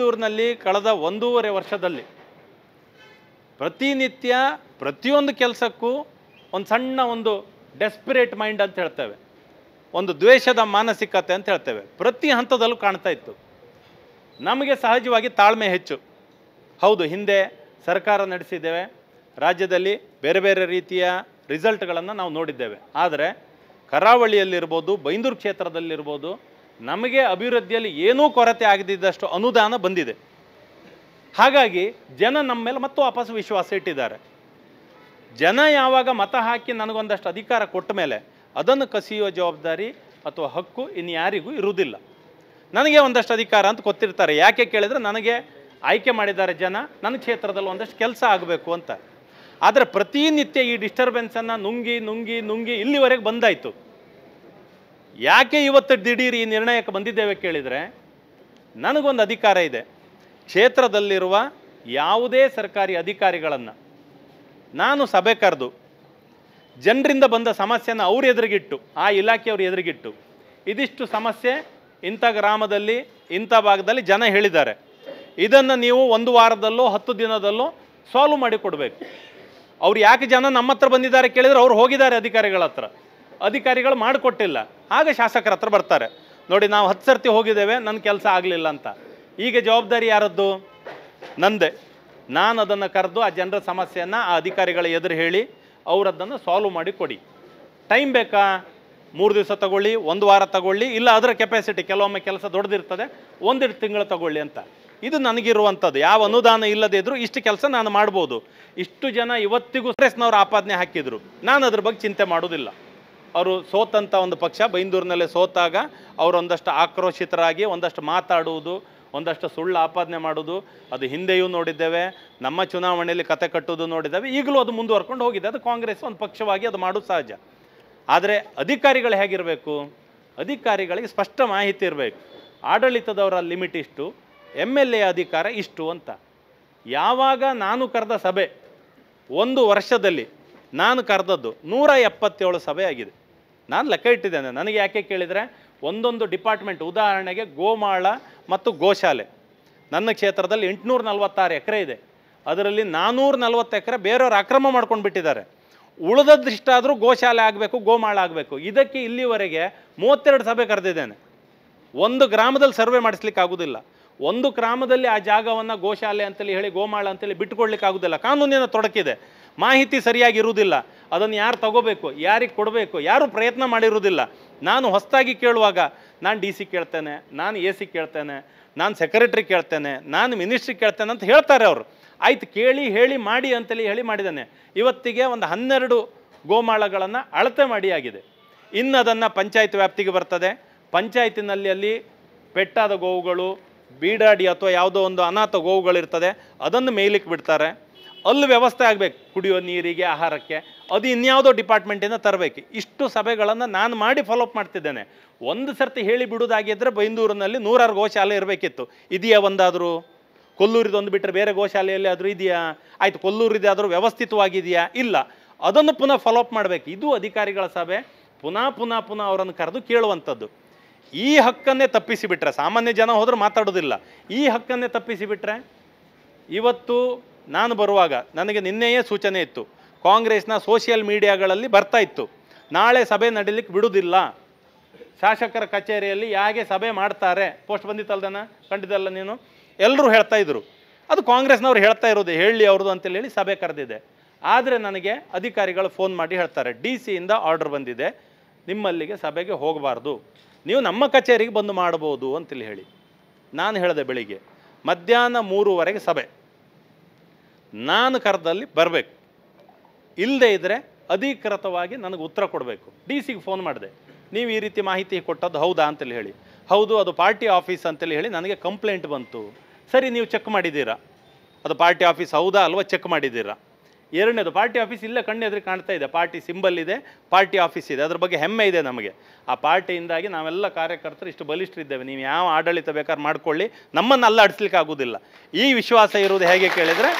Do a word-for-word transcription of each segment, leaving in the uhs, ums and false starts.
ಬೈಂದೂರಿನಲ್ಲಿ ಕಳೆದ ಒಂದೂವರೆ ವರ್ಷದಲ್ಲಿ ಪ್ರತಿನಿತ್ಯ ಪ್ರತಿಯೊಂದು ಕೆಲಸಕ್ಕೂ ಒಂದು ಸಣ್ಣ ಒಂದು ಡೆಸ್ಪಿರೇಟ್ ಮೈಂಡ್ ಅಂತ ಹೇಳ್ತೇವೆ, ಒಂದು ದ್ವೇಷದ ಮಾನಸಿಕತೆ ಅಂತ ಹೇಳ್ತೇವೆ, ಪ್ರತಿ ಹಂತದಲ್ಲೂ ಕಾಣ್ತಾ ಇತ್ತು. ನಮಗೆ ಸಹಜವಾಗಿ ತಾಳ್ಮೆ ಹೆಚ್ಚು. ಹೌದು, ಹಿಂದೆ ಸರ್ಕಾರ ನಡೆಸಿದ್ದೇವೆ, ರಾಜ್ಯದಲ್ಲಿ ಬೇರೆ ಬೇರೆ ರೀತಿಯ ರಿಸಲ್ಟ್ಗಳನ್ನು ನಾವು ನೋಡಿದ್ದೇವೆ. ಆದರೆ ಕರಾವಳಿಯಲ್ಲಿರ್ಬೋದು, ಬೈಂದೂರು ಕ್ಷೇತ್ರದಲ್ಲಿರ್ಬೋದು, ನಮಗೆ ಅಭಿವೃದ್ಧಿಯಲ್ಲಿ ಏನೂ ಕೊರತೆ ಆಗದಿದ್ದಷ್ಟು ಅನುದಾನ ಬಂದಿದೆ. ಹಾಗಾಗಿ ಜನ ನಮ್ಮ ಮೇಲೆ ಮತ್ತು ವಾಪಸ್ ವಿಶ್ವಾಸ ಇಟ್ಟಿದ್ದಾರೆ. ಜನ ಯಾವಾಗ ಮತ ಹಾಕಿ ನನಗೊಂದಷ್ಟು ಅಧಿಕಾರ ಕೊಟ್ಟ ಮೇಲೆ ಅದನ್ನು ಕಸಿಯುವ ಜವಾಬ್ದಾರಿ ಅಥವಾ ಹಕ್ಕು ಇನ್ನು ಯಾರಿಗೂ ಇರುವುದಿಲ್ಲ. ನನಗೆ ಒಂದಷ್ಟು ಅಧಿಕಾರ ಅಂತ ಗೊತ್ತಿರ್ತಾರೆ. ಯಾಕೆ ಕೇಳಿದರೆ, ನನಗೆ ಆಯ್ಕೆ ಮಾಡಿದ್ದಾರೆ ಜನ, ನನ್ನ ಕ್ಷೇತ್ರದಲ್ಲಿ ಒಂದಷ್ಟು ಕೆಲಸ ಆಗಬೇಕು ಅಂತ. ಆದರೆ ಪ್ರತಿನಿತ್ಯ ಈ ಡಿಸ್ಟರ್ಬೆನ್ಸನ್ನು ನುಂಗಿ ನುಂಗಿ ನುಂಗಿ ಇಲ್ಲಿವರೆಗೆ ಬಂದಾಯಿತು. ಯಾಕೆ ಇವತ್ತು ದಿಢೀರ್ ಈ ನಿರ್ಣಯಕ್ಕೆ ಬಂದಿದ್ದೇವೆ ಕೇಳಿದರೆ, ನನಗೊಂದು ಅಧಿಕಾರ ಇದೆ. ಕ್ಷೇತ್ರದಲ್ಲಿರುವ ಯಾವುದೇ ಸರ್ಕಾರಿ ಅಧಿಕಾರಿಗಳನ್ನು ನಾನು ಸಭೆ ಕರೆದು ಜನರಿಂದ ಬಂದ ಸಮಸ್ಯೆನ ಅವ್ರ ಎದುರಿಗಿಟ್ಟು, ಆ ಇಲಾಖೆಯವ್ರ ಎದುರಿಗಿಟ್ಟು, ಇದಿಷ್ಟು ಸಮಸ್ಯೆ ಇಂಥ ಗ್ರಾಮದಲ್ಲಿ ಇಂಥ ಭಾಗದಲ್ಲಿ ಜನ ಹೇಳಿದ್ದಾರೆ, ಇದನ್ನು ನೀವು ಒಂದು ವಾರದಲ್ಲೋ ಹತ್ತು ದಿನದಲ್ಲೋ ಸಾಲ್ವ್ ಮಾಡಿ ಕೊಡಬೇಕು. ಅವ್ರು ಯಾಕೆ ಜನ ನಮ್ಮ ಹತ್ರ ಬಂದಿದ್ದಾರೆ ಕೇಳಿದರೆ, ಅವ್ರು ಹೋಗಿದ್ದಾರೆ ಅಧಿಕಾರಿಗಳ ಹತ್ರ, ಅಧಿಕಾರಿಗಳು ಮಾಡಿಕೊಟ್ಟಿಲ್ಲ. ಆಗ ಶಾಸಕರ ಹತ್ರ ಬರ್ತಾರೆ, ನೋಡಿ ನಾವು ಹತ್ತು ಸರ್ತಿ ಹೋಗಿದ್ದೇವೆ, ನನ್ನ ಕೆಲಸ ಆಗಲಿಲ್ಲ ಅಂತ. ಈಗ ಜವಾಬ್ದಾರಿ ಯಾರದ್ದು? ನಂದೆ. ನಾನು ಅದನ್ನು ಕರೆದು ಆ ಜನರ ಸಮಸ್ಯೆಯನ್ನು ಆ ಅಧಿಕಾರಿಗಳ ಎದುರು ಹೇಳಿ ಅವರದ್ದನ್ನು ಸಾಲ್ವ್ ಮಾಡಿ ಕೊಡಿ. ಟೈಮ್ ಬೇಕಾ? ಮೂರು ದಿವಸ ತಗೊಳ್ಳಿ, ಒಂದು ವಾರ ತಗೊಳ್ಳಿ, ಇಲ್ಲ ಅದರ ಕೆಪಾಸಿಟಿ, ಕೆಲವೊಮ್ಮೆ ಕೆಲಸ ದೊಡ್ಡದಿರ್ತದೆ, ಒಂದೆರಡು ತಿಂಗಳು ತಗೊಳ್ಳಿ ಅಂತ. ಇದು ನನಗಿರುವಂಥದ್ದು. ಯಾವ ಅನುದಾನ ಇಲ್ಲದೇ ಇದ್ದರೂ ಇಷ್ಟು ಕೆಲಸ ನಾನು ಮಾಡ್ಬೋದು. ಇಷ್ಟು ಜನ ಇವತ್ತಿಗೂ ಕಾಂಗ್ರೆಸ್ನವ್ರು ಆಪಾದನೆ ಹಾಕಿದರು, ನಾನು ಅದ್ರ ಬಗ್ಗೆ ಚಿಂತೆ ಮಾಡೋದಿಲ್ಲ. ಅವರು ಸೋತಂಥ ಒಂದು ಪಕ್ಷ ಬೈಂದೂರಿನಲ್ಲೇ ಸೋತಾಗ ಅವರೊಂದಷ್ಟು ಆಕ್ರೋಶಿತರಾಗಿ ಒಂದಷ್ಟು ಮಾತಾಡುವುದು, ಒಂದಷ್ಟು ಸುಳ್ಳು ಆಪಾದನೆ ಮಾಡೋದು, ಅದು ಹಿಂದೆಯೂ ನೋಡಿದ್ದೇವೆ. ನಮ್ಮ ಚುನಾವಣೆಯಲ್ಲಿ ಕತೆ ಕಟ್ಟೋದು ನೋಡಿದ್ದೇವೆ. ಈಗಲೂ ಅದು ಮುಂದುವರ್ಕೊಂಡು ಹೋಗಿದೆ. ಅದು ಕಾಂಗ್ರೆಸ್ ಒಂದು ಪಕ್ಷವಾಗಿ ಅದು ಮಾಡೋದು ಸಹಜ. ಆದರೆ ಅಧಿಕಾರಿಗಳು ಹೇಗಿರಬೇಕು? ಅಧಿಕಾರಿಗಳಿಗೆ ಸ್ಪಷ್ಟ ಮಾಹಿತಿ ಇರಬೇಕು. ಆಡಳಿತದವರ ಲಿಮಿಟ್ ಇಷ್ಟು, ಎಮ್ ಎಲ್ ಎ ಅಧಿಕಾರ ಇಷ್ಟು ಅಂತ. ಯಾವಾಗ ನಾನು ಕರೆದ ಸಭೆ, ಒಂದು ವರ್ಷದಲ್ಲಿ ನಾನು ಕರೆದದ್ದು ನೂರ ಎಪ್ಪತ್ತೇಳು ಸಭೆ ಆಗಿದೆ. ನಾನು ಲೆಕ್ಕ ಇಟ್ಟಿದ್ದೇನೆ. ನನಗೆ ಯಾಕೆ ಕೇಳಿದರೆ, ಒಂದೊಂದು ಡಿಪಾರ್ಟ್ಮೆಂಟ್, ಉದಾಹರಣೆಗೆ ಗೋಮಾಳ ಮತ್ತು ಗೋಶಾಲೆ, ನನ್ನ ಕ್ಷೇತ್ರದಲ್ಲಿ ಎಂಟುನೂರ ನಲ್ವತ್ತಾರು ಎಕರೆ ಇದೆ. ಅದರಲ್ಲಿ ನಾನ್ನೂರ ನಲ್ವತ್ತು ಎಕರೆ ಬೇರೆಯವರು ಅಕ್ರಮ ಮಾಡ್ಕೊಂಡು ಬಿಟ್ಟಿದ್ದಾರೆ. ಉಳಿದದ್ದಿಷ್ಟಾದರೂ ಗೋಶಾಲೆ ಆಗಬೇಕು, ಗೋಮಾಳ ಆಗಬೇಕು. ಇದಕ್ಕೆ ಇಲ್ಲಿವರೆಗೆ ಮೂವತ್ತೆರಡು ಸಭೆ ಕರೆದಿದ್ದೇನೆ. ಒಂದು ಗ್ರಾಮದಲ್ಲಿ ಸರ್ವೆ ಮಾಡಿಸ್ಲಿಕ್ಕೆ ಆಗೋದಿಲ್ಲ. ಒಂದು ಗ್ರಾಮದಲ್ಲಿ ಆ ಜಾಗವನ್ನು ಗೋಶಾಲೆ ಅಂತೇಳಿ ಹೇಳಿ, ಗೋಮಾಳ ಅಂತೇಳಿ ಬಿಟ್ಟುಕೊಡ್ಲಿಕ್ಕೆ ಆಗೋದಿಲ್ಲ. ಕಾನೂನಿನ ತೊಡಕಿದೆ, ಮಾಹಿತಿ ಸರಿಯಾಗಿ ಇರುವುದಿಲ್ಲ. ಅದನ್ನು ಯಾರು ತಗೋಬೇಕು, ಯಾರಿಗೆ ಕೊಡಬೇಕು, ಯಾರು ಪ್ರಯತ್ನ ಮಾಡಿರುವುದಿಲ್ಲ. ನಾನು ಹೊಸದಾಗಿ ಕೇಳುವಾಗ ನಾನು ಡಿ ಸಿ ಕೇಳ್ತೇನೆ, ನಾನು ಎ ಸಿ ಕೇಳ್ತೇನೆ, ನಾನು ಸೆಕ್ರೆಟ್ರಿ ಕೇಳ್ತೇನೆ, ನಾನು ಮಿನಿಸ್ಟ್ರಿ ಕೇಳ್ತೇನೆ ಅಂತ ಹೇಳ್ತಾರೆ ಅವರು. ಆಯ್ತು, ಕೇಳಿ ಹೇಳಿ ಮಾಡಿ ಅಂತೇಳಿ ಹೇಳಿ ಮಾಡಿದ್ದಾನೆ. ಇವತ್ತಿಗೆ ಒಂದು ಹನ್ನೆರಡು ಗೋಮಾಳಗಳನ್ನು ಅಳತೆ ಮಾಡಿ ಆಗಿದೆ. ಇನ್ನು ಅದನ್ನು ಪಂಚಾಯತ್ ವ್ಯಾಪ್ತಿಗೆ ಬರ್ತದೆ. ಪಂಚಾಯತಿನಲ್ಲಿ ಅಲ್ಲಿ ಪೆಟ್ಟಾದ ಗೋವುಗಳು, ಬೀಡಾಡಿ ಅಥವಾ ಯಾವುದೋ ಒಂದು ಅನಾಥ ಗೋವುಗಳಿರ್ತದೆ, ಅದನ್ನು ಮೇಯ್ಲಿಕ್ಕೆ ಬಿಡ್ತಾರೆ. ಅಲ್ಲಿ ವ್ಯವಸ್ಥೆ ಆಗಬೇಕು, ಕುಡಿಯೋ ನೀರಿಗೆ, ಆಹಾರಕ್ಕೆ. ಅದು ಇನ್ಯಾವುದೋ ಡಿಪಾರ್ಟ್ಮೆಂಟಿಂದ ತರಬೇಕು. ಇಷ್ಟು ಸಭೆಗಳನ್ನು ನಾನು ಮಾಡಿ ಫಾಲೋಅಪ್ ಮಾಡ್ತಿದ್ದೇನೆ. ಒಂದು ಸರ್ತಿ ಹೇಳಿ ಬಿಡೋದಾಗಿದ್ದರೆ ಬೈಂದೂರಿನಲ್ಲಿ ನೂರಾರು ಗೋಶಾಲೆ ಇರಬೇಕಿತ್ತು. ಇದೆಯಾ ಒಂದಾದರೂ? ಕೊಲ್ಲೂರಿದೊಂದು ಬಿಟ್ಟರೆ ಬೇರೆ ಗೋಶಾಲೆಯಲ್ಲಿ ಆದರೂ ಇದೆಯಾ? ಆಯಿತು, ಕೊಲ್ಲೂರಿದೆ ಆದರೂ ವ್ಯವಸ್ಥಿತವಾಗಿದೆಯಾ? ಇಲ್ಲ. ಅದನ್ನು ಪುನಃ ಫಾಲೋಅಪ್ ಮಾಡಬೇಕು. ಇದು ಅಧಿಕಾರಿಗಳ ಸಭೆ. ಪುನಃ ಪುನಃ ಪುನಃ ಅವರನ್ನು ಕರೆದು ಕೇಳುವಂಥದ್ದು. ಈ ಹಕ್ಕನ್ನೇ ತಪ್ಪಿಸಿಬಿಟ್ರೆ, ಸಾಮಾನ್ಯ ಜನ ಹೋದರೂ ಮಾತಾಡೋದಿಲ್ಲ. ಈ ಹಕ್ಕನ್ನೇ ತಪ್ಪಿಸಿಬಿಟ್ರೆ, ಇವತ್ತು ನಾನು ಬರುವಾಗ ನನಗೆ ನಿನ್ನೆಯೇ ಸೂಚನೆ ಇತ್ತು, ಕಾಂಗ್ರೆಸ್ನ ಸೋಷಿಯಲ್ ಮೀಡಿಯಾಗಳಲ್ಲಿ ಬರ್ತಾ ಇತ್ತು, ನಾಳೆ ಸಭೆ ನಡೀಲಿಕ್ಕೆ ಬಿಡುವುದಿಲ್ಲ, ಶಾಸಕರ ಕಚೇರಿಯಲ್ಲಿ ಯಾಕೆ ಸಭೆ ಮಾಡ್ತಾರೆ. ಪೋಸ್ಟ್ ಬಂದಿತ್ತಲ್ದನ, ಕಂಡಿದ್ದಲ್ಲ ನೀನು? ಎಲ್ಲರೂ ಹೇಳ್ತಾ ಇದ್ರು. ಅದು ಕಾಂಗ್ರೆಸ್ನವ್ರು ಹೇಳ್ತಾ ಇರೋದು, ಹೇಳಿ ಅವ್ರದ್ದು ಅಂತೇಳಿ ಹೇಳಿ ಸಭೆ ಕರೆದಿದೆ. ಆದರೆ ನನಗೆ ಅಧಿಕಾರಿಗಳು ಫೋನ್ ಮಾಡಿ ಹೇಳ್ತಾರೆ, ಡಿ ಸಿಯಿಂದ ಆರ್ಡರ್ ಬಂದಿದೆ, ನಿಮ್ಮಲ್ಲಿಗೆ ಸಭೆಗೆ ಹೋಗಬಾರ್ದು, ನೀವು ನಮ್ಮ ಕಚೇರಿಗೆ ಬಂದು ಮಾಡ್ಬೋದು ಅಂತೇಳಿ ಹೇಳಿ. ನಾನು ಹೇಳಿದೆ, ಬೆಳಿಗ್ಗೆ ಮಧ್ಯಾಹ್ನ ಮೂರುವರೆಗೆ ಸಭೆ, ನಾನು ಕರೆದಲ್ಲಿ ಬರಬೇಕು, ಇಲ್ಲದೇ ಇದ್ದರೆ ಅಧಿಕೃತವಾಗಿ ನನಗೆ ಉತ್ತರ ಕೊಡಬೇಕು. ಡಿ ಸಿಗೆ ಫೋನ್ ಮಾಡಿದೆ, ನೀವು ಈ ರೀತಿ ಮಾಹಿತಿ ಕೊಟ್ಟದ್ದು ಹೌದಾ ಅಂತೇಳಿ ಹೇಳಿ. ಹೌದು, ಅದು ಪಾರ್ಟಿ ಆಫೀಸ್ ಅಂತೇಳಿ ಹೇಳಿ ನನಗೆ ಕಂಪ್ಲೇಂಟ್ ಬಂತು. ಸರಿ, ನೀವು ಚೆಕ್ ಮಾಡಿದ್ದೀರಾ? ಅದು ಪಾರ್ಟಿ ಆಫೀಸ್ ಹೌದಾ ಅಲ್ವಾ ಚೆಕ್ ಮಾಡಿದ್ದೀರಾ? ಎರಡನೇದು, ಪಾರ್ಟಿ ಆಫೀಸ್ ಇಲ್ಲೇ ಕಣ್ಣೆದುರು ಕಾಣ್ತಾ ಇದೆ, ಪಾರ್ಟಿ ಸಿಂಬಲ್ ಇದೆ, ಪಾರ್ಟಿ ಆಫೀಸ್ ಇದೆ, ಅದ್ರ ಬಗ್ಗೆ ಹೆಮ್ಮೆ ಇದೆ ನಮಗೆ. ಆ ಪಾರ್ಟಿಯಿಂದಾಗಿ ನಾವೆಲ್ಲ ಕಾರ್ಯಕರ್ತರು ಇಷ್ಟು ಬಲಿಷ್ಠರಿದ್ದೇವೆ, ನೀವು ಯಾವ ಆಡಳಿತ ಬೇಕಾದ್ರೆ ಮಾಡ್ಕೊಳ್ಳಿ, ನಮ್ಮನ್ನು ಅಲ್ಲ ಆಡಿಸ್ಲಿಕ್ಕೆ ಆಗೋದಿಲ್ಲ. ಈ ವಿಶ್ವಾಸ ಇರುವುದು ಹೇಗೆ ಕೇಳಿದರೆ,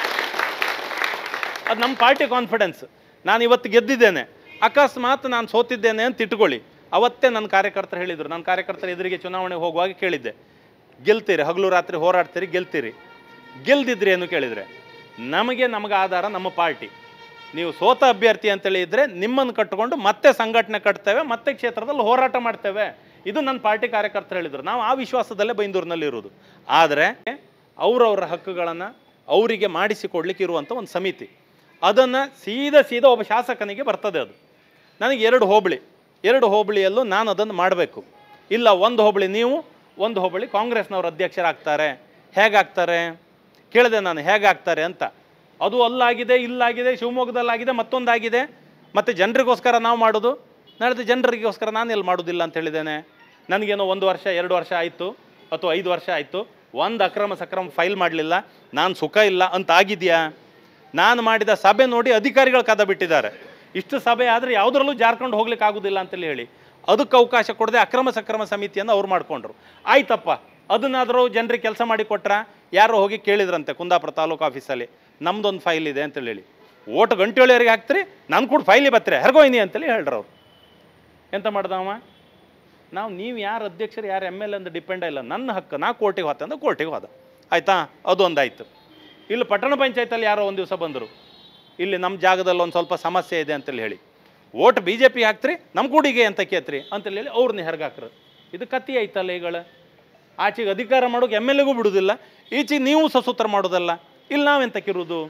ಅದು ನಮ್ಮ ಪಾರ್ಟಿ ಕಾನ್ಫಿಡೆನ್ಸ್. ನಾನು ಇವತ್ತು ಗೆದ್ದಿದ್ದೇನೆ, ಅಕಸ್ಮಾತ್ ನಾನು ಸೋತಿದ್ದೇನೆ ಅಂತ ಇಟ್ಕೊಳ್ಳಿ, ಅವತ್ತೇ ನನ್ನ ಕಾರ್ಯಕರ್ತರು ಹೇಳಿದರು. ನನ್ನ ಕಾರ್ಯಕರ್ತರ ಎದುರಿಗೆ ಚುನಾವಣೆಗೆ ಹೋಗುವಾಗ ಕೇಳಿದ್ದೆ, ಗೆಲ್ತೀರಿ, ಹಗಲು ರಾತ್ರಿ ಹೋರಾಡ್ತೀರಿ, ಗೆಲ್ತೀರಿ. ಗೆಲ್ದಿದ್ರಿ ಏನು ಕೇಳಿದರೆ ನಮಗೆ ನಮಗೆ ಆಧಾರ ನಮ್ಮ ಪಾರ್ಟಿ. ನೀವು ಸೋತ ಅಭ್ಯರ್ಥಿ ಅಂತೇಳಿ ಇದ್ದರೆ ನಿಮ್ಮನ್ನು ಕಟ್ಟಿಕೊಂಡು ಮತ್ತೆ ಸಂಘಟನೆ ಕಟ್ತೇವೆ, ಮತ್ತೆ ಕ್ಷೇತ್ರದಲ್ಲಿ ಹೋರಾಟ ಮಾಡ್ತೇವೆ. ಇದು ನನ್ನ ಪಾರ್ಟಿ ಕಾರ್ಯಕರ್ತರು ಹೇಳಿದರು. ನಾವು ಆ ವಿಶ್ವಾಸದಲ್ಲೇ ಬೈಂದೂರಿನಲ್ಲಿರೋದು. ಆದರೆ ಅವರವರ ಹಕ್ಕುಗಳನ್ನು ಅವರಿಗೆ ಮಾಡಿಸಿಕೊಡ್ಲಿಕ್ಕೆ ಇರುವಂಥ ಒಂದು ಸಮಿತಿ, ಅದನ್ನು ಸೀದಾ ಸೀದಾ ಒಬ್ಬ ಶಾಸಕನಿಗೆ ಬರ್ತದೆ. ಅದು ನನಗೆ ಎರಡು ಹೋಬಳಿ, ಎರಡು ಹೋಬಳಿಯಲ್ಲೂ ನಾನು ಅದನ್ನು ಮಾಡಬೇಕು. ಇಲ್ಲ ಒಂದು ಹೋಬಳಿ ನೀವು, ಒಂದು ಹೋಬಳಿ ಕಾಂಗ್ರೆಸ್ನವ್ರ ಅಧ್ಯಕ್ಷರಾಗ್ತಾರೆ. ಹೇಗಾಗ್ತಾರೆ ಕೇಳಿದೆ ನಾನು, ಹೇಗಾಗ್ತಾರೆ ಅಂತ. ಅದು ಅಲ್ಲಾಗಿದೆ, ಇಲ್ಲಾಗಿದೆ, ಶಿವಮೊಗ್ಗದಲ್ಲಾಗಿದೆ, ಮತ್ತೊಂದಾಗಿದೆ. ಮತ್ತು ಜನರಿಗೋಸ್ಕರ ನಾವು ಮಾಡೋದು, ನಾಳೆ ಜನರಿಗೋಸ್ಕರ ನಾನು ಎಲ್ಲಿ ಮಾಡೋದಿಲ್ಲ ಅಂತ ಹೇಳಿದ್ದೇನೆ. ನನಗೇನೋ ಒಂದು ವರ್ಷ ಎರಡು ವರ್ಷ ಆಯಿತು ಅಥವಾ ಐದು ವರ್ಷ ಆಯಿತು, ಒಂದು ಅಕ್ರಮ ಸಕ್ರಮ ಫೈಲ್ ಮಾಡಲಿಲ್ಲ, ನಾನು ಸುಖ ಇಲ್ಲ ಅಂತ ಆಗಿದೆಯಾ? ನಾನು ಮಾಡಿದ ಸಭೆ ನೋಡಿ ಅಧಿಕಾರಿಗಳು ಕದ ಬಿಟ್ಟಿದ್ದಾರೆ. ಇಷ್ಟು ಸಭೆ ಆದರೆ ಯಾವುದರಲ್ಲೂ ಜಾರ್ಕೊಂಡು ಹೋಗ್ಲಿಕ್ಕೆ ಆಗೋದಿಲ್ಲ ಅಂತೇಳಿ ಹೇಳಿ ಅದಕ್ಕೆ ಅವಕಾಶ ಕೊಡದೆ ಅಕ್ರಮ ಸಕ್ರಮ ಸಮಿತಿಯನ್ನು ಅವ್ರು ಮಾಡಿಕೊಂಡ್ರು. ಆಯ್ತಪ್ಪ, ಅದನ್ನಾದರೂ ಜನರಿಗೆ ಕೆಲಸ ಮಾಡಿ ಕೊಟ್ರ? ಯಾರೋ ಹೋಗಿ ಕೇಳಿದ್ರಂತೆ ಕುಂದಾಪುರ ತಾಲೂಕು ಆಫೀಸಲ್ಲಿ, ನಮ್ದೊಂದು ಫೈಲ್ ಇದೆ ಅಂತೇಳಿ ಹೇಳಿ, ಓಟು ಗಂಟೆಯೊಳವರೆಗೆ ಹಾಕ್ತೀರಿ, ನಾನು ಕೂಡ ಫೈಲಿ ಬತ್ತಾರೆ ಹೆರ್ಗೋಯ್ನಿ ಅಂತೇಳಿ ಹೇಳ್ರಿ ಅವ್ರು. ಎಂತ ಮಾಡ್ದವ? ನಾವು ನೀವು ಯಾರು ಅಧ್ಯಕ್ಷರು ಯಾರು ಎಮ್ ಎಲ್ ಎ ಅಂತ ಡಿಪೆಂಡ ಇಲ್ಲ, ನನ್ನ ಹಕ್ಕು, ನಾ ಕೋರ್ಟಿಗೆ ಹೋದ ಅಂದ್ರೆ ಕೋರ್ಟಿಗೆ ಹೋದ, ಆಯಿತಾ? ಅದೊಂದಾಯ್ತು. ಇಲ್ಲಿ ಪಟ್ಟಣ ಪಂಚಾಯತಲ್ಲಿ ಯಾರೋ ಒಂದು ದಿವಸ ಬಂದರು, ಇಲ್ಲಿ ನಮ್ಮ ಜಾಗದಲ್ಲಿ ಒಂದು ಸ್ವಲ್ಪ ಸಮಸ್ಯೆ ಇದೆ ಅಂತೇಳಿ ಹೇಳಿ, ಓಟ್ ಬಿ ಜೆ ಪಿ ಹಾಕ್ತ್ರಿ, ನಮ್ಮ ಕೂಡಿಗೆ ಅಂತ ಕೇಳ್ತ್ರಿ ಅಂತೇಳಿ ಹೇಳಿ ಅವ್ರನ್ನ ಹೆರ್ಗಾಕ್ರು. ಇದು ಕತ್ತಿ ಐತಲ್ಲ ಈಗಳ. ಆಚೆಗೆ ಅಧಿಕಾರ ಮಾಡೋಕೆ ಎಮ್ ಎಲ್ ಎಗೂ ಬಿಡೋದಿಲ್ಲ, ಈಚೆಗೆ ನೀವು ಸಸೂತ್ರ ಮಾಡೋದಲ್ಲ. ಇಲ್ಲಿ ನಾವೆಂತಕ್ಕಿರೋದು?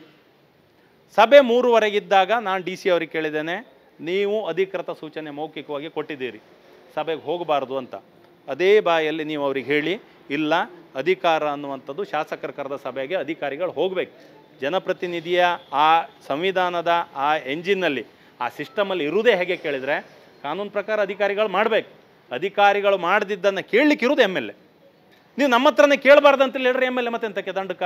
ಸಭೆ ಮೂರುವರೆಗಿದ್ದಾಗ ನಾನು ಡಿ ಸಿ ಅವ್ರಿಗೆ ಕೇಳಿದ್ದೇನೆ, ನೀವು ಅಧಿಕೃತ ಸೂಚನೆ ಮೌಖಿಕವಾಗಿ ಕೊಟ್ಟಿದ್ದೀರಿ ಸಭೆಗೆ ಹೋಗಬಾರ್ದು ಅಂತ. ಅದೇ ಬಾಯಲ್ಲಿ ನೀವು ಅವ್ರಿಗೆ ಹೇಳಿ, ಇಲ್ಲ ಅಧಿಕಾರ ಅನ್ನುವಂಥದ್ದು ಶಾಸಕರ ಕರೆದ ಸಭೆಗೆ ಅಧಿಕಾರಿಗಳು ಹೋಗಬೇಕು. ಜನಪ್ರತಿನಿಧಿಯ ಆ ಸಂವಿಧಾನದ ಆ ಎಂಜಿನ್ನಲ್ಲಿ ಆ ಸಿಸ್ಟಮಲ್ಲಿ ಇರುವುದೇ ಹೇಗೆ ಕೇಳಿದರೆ, ಕಾನೂನು ಪ್ರಕಾರ ಅಧಿಕಾರಿಗಳು ಮಾಡಬೇಕು. ಅಧಿಕಾರಿಗಳು ಮಾಡದಿದ್ದನ್ನು ಕೇಳಲಿಕ್ಕೆ ಇರೋದು ಎಮ್ ಎಲ್ ಎ. ನೀವು ನಮ್ಮ ಹತ್ರನೇ ಕೇಳಬಾರ್ದು ಅಂತೇಳಿ ಹೇಳ್ರಿ ಎಮ್ ಎಲ್ ಎ, ಮತ್ತೆ ಎಂತಕ್ಕೆ ದಂಡಕ?